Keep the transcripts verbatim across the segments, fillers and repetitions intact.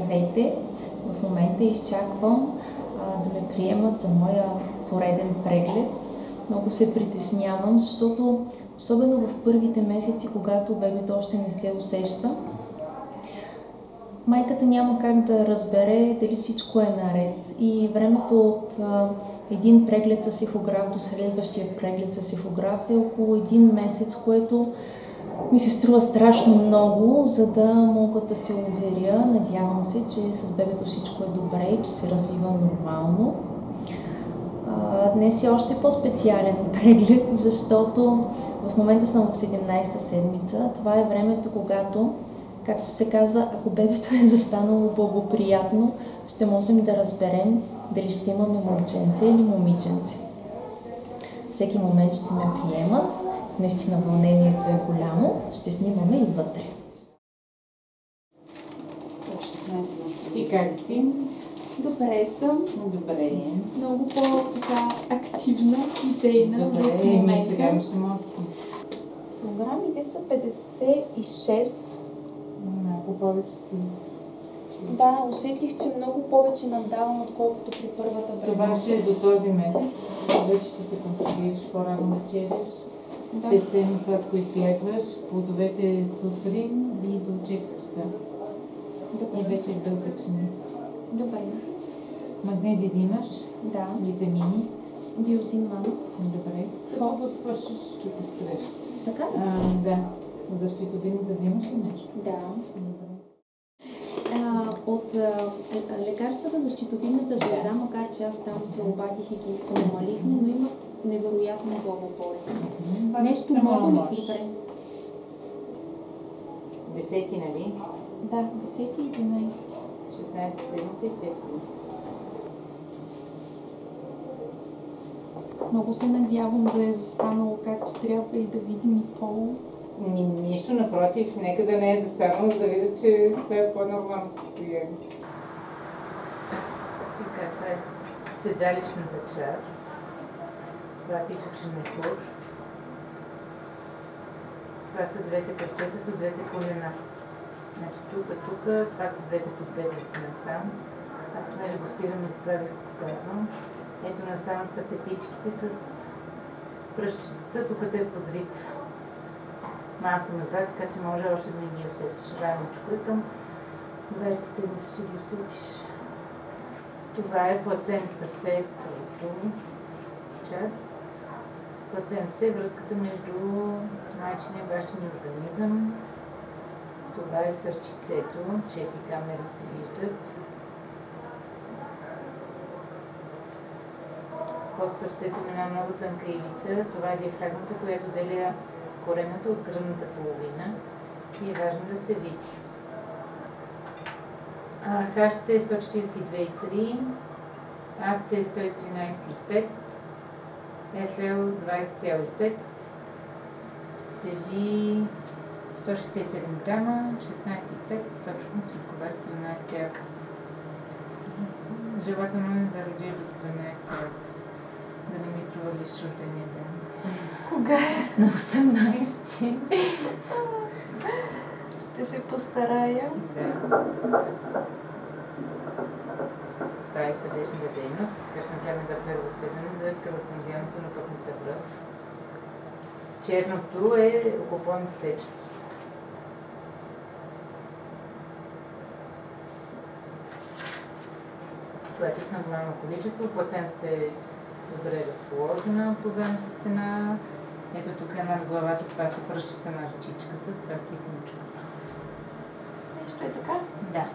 Здравейте! В момента изчаквам а, да ме приемат за моя пореден преглед. Много се притеснявам, защото особено в първите месеци, когато бебето още не се усеща, майката няма как да разбере дали всичко е наред. И времето от а, един преглед с ехограф до следващия преглед с ехограф е около един месец, което ми се струва страшно много, за да мога да се уверя. Надявам се, че с бебето всичко е добре и че се развива нормално. А, днес е още по-специален преглед, защото в момента съм в седемнадесета седмица. Това е времето, когато, както се казва, ако бебето е застанало благоприятно, ще можем да разберем дали ще имаме момченце или момиченце. Всеки момент ще ме приемат. Наистина вълнението е голямо. Ще снимаме и вътре. И как си? Добре съм. Добре. Много по-така активна, идейна в Добре, момента. сега имаш емоции. Програмите са петдесет и шест. Малко повече си. Да, усетих, че много повече надавам, отколкото при първата Това бременност. ще е до този месец. Вече ще се контролираш, по-рано да четеш. Да. Пестено сладко избягваш, плодовете сутрин и до четири часа. Добре. И вече е белтъчни. Добре. Магнези взимаш, Да. витамини. Биозин мама. Добре. Какво го свършиш, ще го спреш? Така? А, да. Защитовидни да взимаш ли нещо? Да. Добре. А, от а, лекарствата за щитовидната жлеза, макар че аз там се обадих и ги намалихме, но имах невероятно главоболи. Mm-hmm. Нещо мога ли? Добре. Десети, нали? Да, десети и единадесети. шестнадесет седмици и пет дни. Много се надявам да е застанало както трябва и да видим и пол. Ни, нищо напротив, нека да не е застанало, за да видя, че това е по-нормално състояние. Така, това е седалищната част. Това е пикочен мехур. Това са двете кръчета с двете колена. Значи тук, тук, това са двете подбедрици насам. Аз понеже го спирам и с това ви го показвам. Ето насам са петичките с пръщчетата, тук те е подритва. Малко назад, така че може още да не ги усещаш. Раничко и към двадесета седмица ще ги усетиш. Това е плацентата след цялото част. Плацентата е връзката между майчиния и бащиния организъм. Това е сърчицето, четири камери се виждат. Под сърцето има една много тънка ивица. Това е диафрагмата, която деля корената от гръдната половина и е важно да се види. Х Ц е сто четиридесет и две и три, А Ц е сто и тринадесет и пет, Ф Л двадесет цяло и пет, тежи сто шестдесет и седем грама, шестнадесет и пет, точно отговаря седемнадесет цяло. Желателно е да родиш до седемнадесет цяло, да не ми провалиш рождения ден. Кога е? На осемнадесети. Ще се постарая. Да. Това е сърдечната дейност. Сега ще направим доплерово изследване за кръвоснабдяването на пътната връв. Черното е околополната течност. Което е в нормално количество. Плацентата е добре разположена по задната стена. Ето тук е над главата, това са пръщчета на ръчичката, това си икничкото. Нещо е така? Да.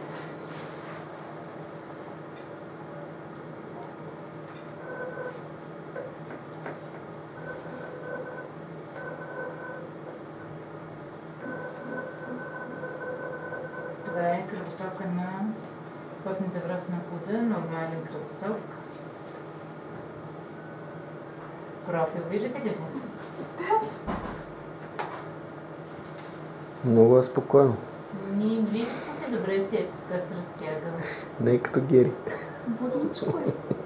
Това е кръвотока на плътната връв на плода, нормален кръвоток. Профил, виждате ли го? Много е спокойно. Ни, виждате се добре си, ето така се разтягам. Не е като Гери. Будничко е.